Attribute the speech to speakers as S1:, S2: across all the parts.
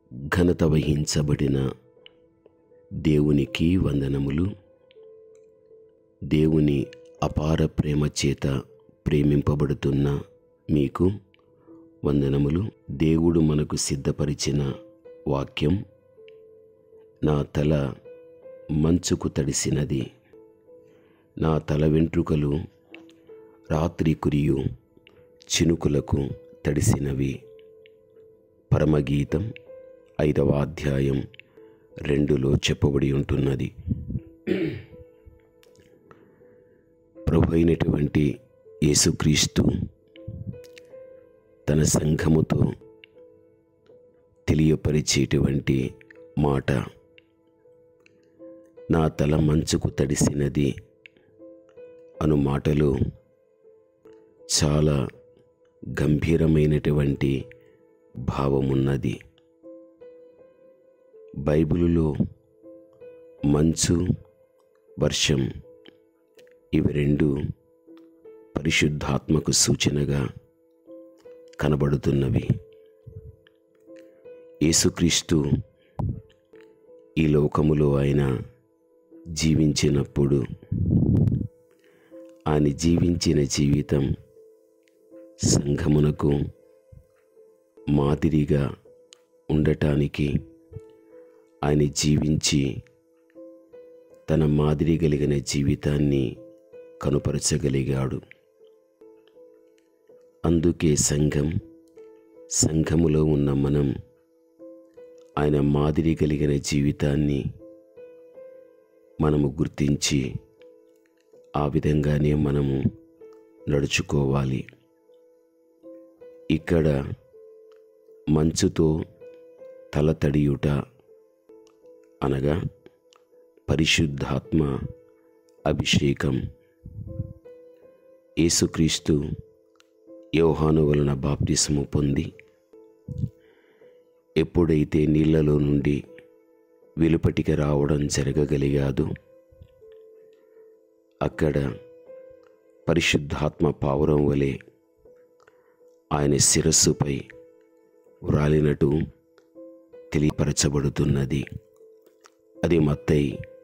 S1: ఘనత వహించబడిన దేవునికి వందనములు. దేవుని అపార ప్రేమ చేత ప్రేమింపబడుతున్న మీకు వందనములు. దేవుడు మనకు సిద్ధపరిచిన వాక్యం, నా తల మంచుకు తడిసినది, నా తల వెంట్రుకలు రాత్రి కురియు చినుకులకు తడిసినవి. పరమగీతం 5వ అధ్యాయం 2లో చెప్పబడి ఉంటున్నది. ప్రభు అయినటువంటి యేసుక్రీస్తు తన సంఘముతో తెలియపరిచేటువంటి మాట, నా తల మంచుకు తడిసినది అను మాటలో చాలా గంభీరమైనటువంటి భావమున్నది. బైబిలులో మంచు, వర్షం ఇవి రెండు పరిశుద్ధాత్మకు సూచనగా కనబడుతున్నవి. యేసుక్రీస్తు ఈ లోకములో ఆయన జీవించినప్పుడు ఆయన జీవించిన జీవితం సంఘమునకు మాదిరిగా ఉండటానికి ఆయన జీవించి తన మాదిరి కలిగిన జీవితాన్ని కనుపరచగలిగాడు. అందుకే సంఘములో ఉన్న మనం ఆయన మాదిరి కలిగిన జీవితాన్ని మనము గుర్తించి ఆ విధంగానే మనము నడుచుకోవాలి. ఇక్కడ మంచుతో తల తడియుట అనగా పరిశుద్ధాత్మ అభిషేకం. యేసుక్రీస్తు యోహాను వలన బాప్తిస్మము పొంది ఎప్పుడైతే నీళ్లలో నుండి వెలుపటికి రావడం జరగగలిగాదో, అక్కడ పరిశుద్ధాత్మ పావురం వలె ఆయన శిరస్సుపై వ్రాలినట్టు తెలియపరచబడుతున్నది. అది మత్తయి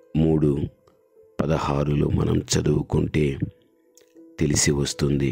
S1: 3:16లో మనం చదువుకుంటే తెలిసి వస్తుంది.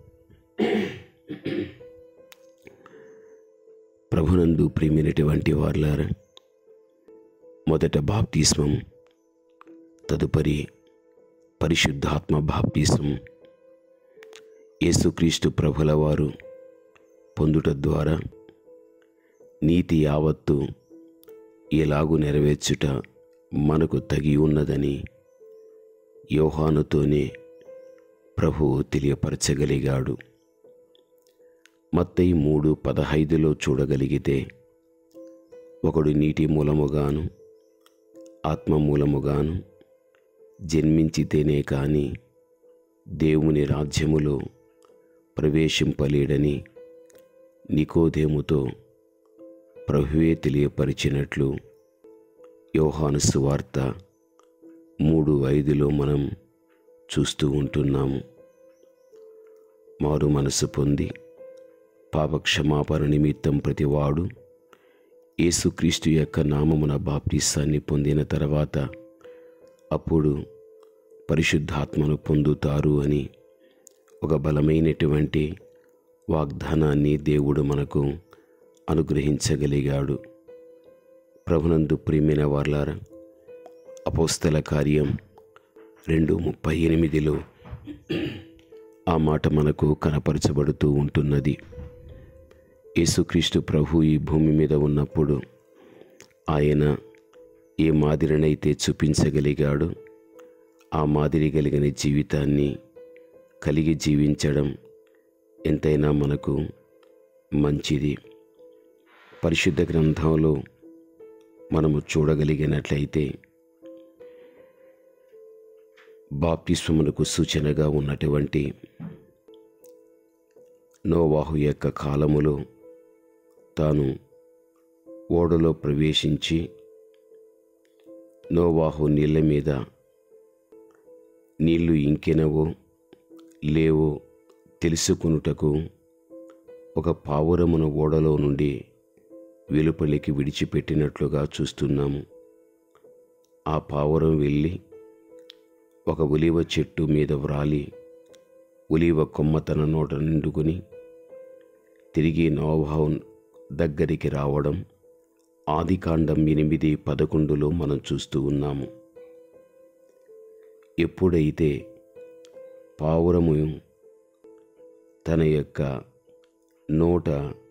S1: ప్రభునందు ప్రియమైనటువంటి వారలారా, మొదట బాప్తిస్మం, తదుపరి పరిశుద్ధాత్మ బాప్తిస్మం యేసుక్రీస్తు ప్రభుల వారు పొందుట ద్వారా నీతి యావత్తు ఎలాగూ నెరవేర్చుట మనకు తగి ఉన్నదని యోహానుతోనే ప్రభువు తెలియపరచగలిగాడు. మత్తయి 3:15లో చూడగలిగితే, ఒకడు నీటి మూలముగాను ఆత్మ మూలముగాను జన్మించితేనే కానీ దేవుని రాజ్యములో ప్రవేశింపలేడని నికోదేముతో ప్రభువే తెలియపరిచినట్లు యోహాను సువార్త 3:5లో మనం చూస్తూ ఉంటున్నాము. మారు మనసు పొంది పాపక్షమాపణ నిమిత్తం ప్రతివాడు యేసుక్రీస్తు యొక్క నామమున బాప్తిసాన్ని పొందిన తర్వాత అప్పుడు పరిశుద్ధాత్మను పొందుతారు అని ఒక బలమైనటువంటి వాగ్దానాన్ని దేవుడు మనకు అనుగ్రహించగలిగాడు. ప్రభునందు ప్రియమైన వారలారా, అపోస్తల కార్యం 2:38లో ఆ మాట మనకు కనపరచబడుతూ ఉంటున్నది. యేసుక్రీస్తు ప్రభు ఈ భూమి మీద ఉన్నప్పుడు ఆయన ఏ మాదిరినైతే చూపించగలిగాడో ఆ మాదిరి కలిగిన జీవితాన్ని కలిగి జీవించడం ఎంతైనా మనకు మంచిది. పరిశుద్ధ గ్రంథంలో మనము చూడగలిగినట్లయితే బాప్తిస్మమునకు సూచనగా ఉన్నటువంటి నోవాహు యొక్క కాలములో తాను ఓడలో ప్రవేశించి నోవాహు నీళ్ళ మీద నీళ్లు ఇంకెనవో లేవో తెలుసుకొనుటకు ఒక పావురమును ఓడలో నుండి వెలుపలికి విడిచిపెట్టినట్లుగా చూస్తున్నాము. ఆ పావురం వెళ్ళి ఒక ఒలీవ చెట్టు మీద వ్రాలి ఒలీవ కొమ్మ తన నోట నిండుకొని తిరిగి నోవహు దగ్గరికి రావడం ఆదికాండం 8:11 మనం చూస్తూ ఉన్నాము. ఎప్పుడైతే పావురము తన యొక్క నోట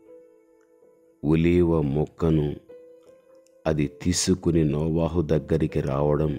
S1: ఒలీవ మొక్కను అది తీసుకుని నోవాహు దగ్గరికి రావడం,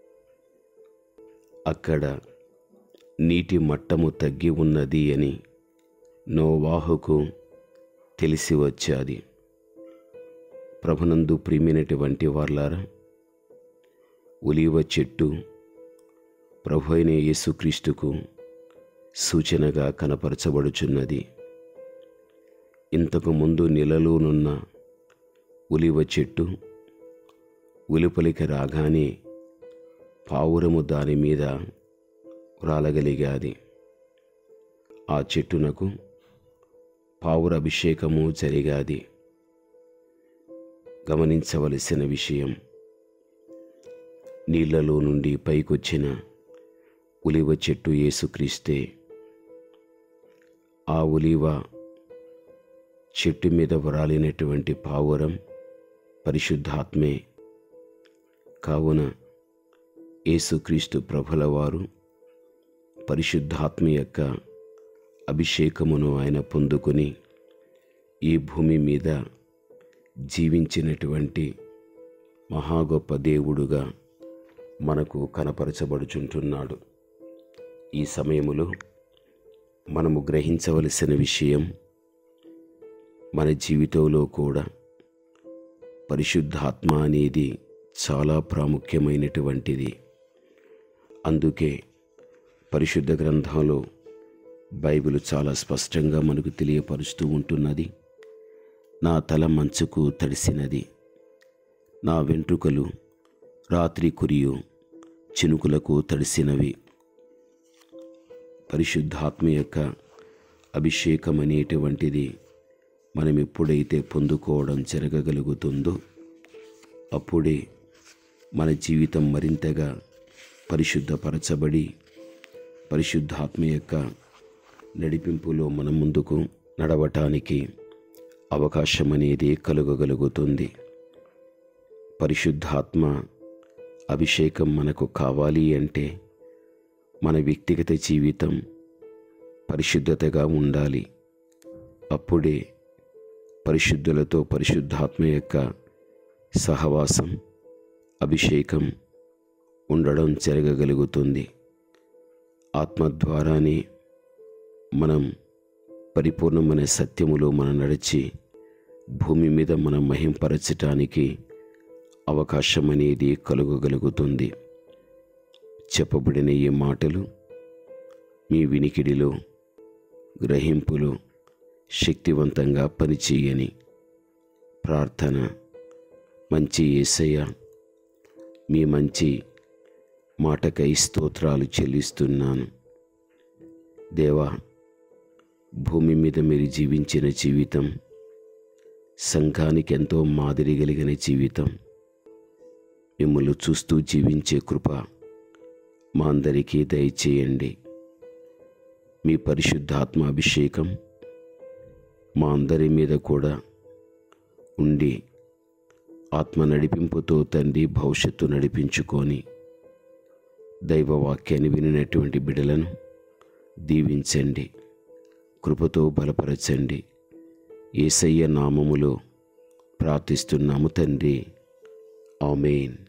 S1: అక్కడ నీటి మట్టము తగ్గి ఉన్నది అని నోవాహుకు తెలిసి వచ్చాది. ప్రభునందు ప్రియమైనటువంటి వారలారా, ఒలీవ చెట్టు ప్రభు అయిన యేసుక్రీస్తుకు సూచనగా కనపరచబడుచున్నది. ఇంతకు ముందు నెలలోనున్న ఒలీవ చెట్టు వెలుపలికి రాగానే పావురము దాని మీద వ్రాలగలిగాది. ఆ చెట్టునకు పావుర అభిషేకము జరిగాది. గమనించవలసిన విషయం, నీళ్లలో నుండి పైకొచ్చిన ఒలీవ చెట్టు యేసుక్రీస్తే. ఆ ఒలీవ చెట్టు మీద వ్రాలినటువంటి పావురం పరిశుద్ధాత్మే. కావున యేసుక్రీస్తు ప్రభుల వారు పరిశుద్ధాత్మ యొక్క అభిషేకమును ఆయన పొందుకొని ఈ భూమి మీద జీవించినటువంటి మహా గొప్ప దేవుడుగా మనకు కనపరచబడుచుంటున్నాడు. ఈ సమయములో మనము గ్రహించవలసిన విషయం, మన జీవితంలో కూడా పరిశుద్ధాత్మ అనేది చాలా ప్రాముఖ్యమైనటువంటిది. అందుకే పరిశుద్ధ గ్రంథంలో బైబిల్ చాలా స్పష్టంగా మనకు తెలియపరుస్తూ ఉంటున్నది. నా తల మంచుకు తడిసినది, నా వెంట్రుకలు రాత్రి కురియు చినుకులకు తడిసినవి. పరిశుద్ధాత్మ యొక్క అభిషేకం అనేటువంటిది మనం ఎప్పుడైతే పొందుకోవడం జరగగలుగుతుందో అప్పుడే మన జీవితం మరింతగా పరిశుద్ధపరచబడి పరిశుద్ధాత్మ యొక్క నడిపింపులో మనం ముందుకు నడవటానికి అవకాశం అనేది కలుగగలుగుతుంది. పరిశుద్ధాత్మ అభిషేకం మనకు కావాలి అంటే మన వ్యక్తిగత జీవితం పరిశుద్ధతగా ఉండాలి. అప్పుడే పరిశుద్ధులతో పరిశుద్ధాత్మ యొక్క సహవాసం, అభిషేకం ఉండడం జరగగలుగుతుంది. ఆత్మ ద్వారానే మనం పరిపూర్ణమైన సత్యములో మనం నడిచి భూమి మీద మనం మహింపరచటానికి అవకాశం అనేది కలుగగలుగుతుంది. చెప్పబడిన ఈ మాటలు మీ వినికిడిలో, గ్రహింపులో శక్తివంతంగా పనిచేయని ప్రార్థన. మంచి యేసయ్య, మీ మంచి మాటకై స్తోత్రాలు చెల్లిస్తున్నాను. దేవా, భూమి మీద మీరు జీవించిన జీవితం సంఘానికి ఎంతో మాదిరి కలిగిన జీవితం. మిమ్మల్ని చూస్తూ జీవించే కృప మా అందరికీ దయచేయండి. మీ పరిశుద్ధాత్మ అభిషేకం మా అందరి మీద కూడా ఉండి ఆత్మ నడిపింపుతో తండ్రి భవిష్యత్తు నడిపించుకొని దైవవాక్యాన్ని వినినటువంటి బిడ్డలను దీవించండి, కృపతో బలపరచండి. యేసయ్య నామములో ప్రార్థిస్తున్నాము తండ్రి. ఆమేన్.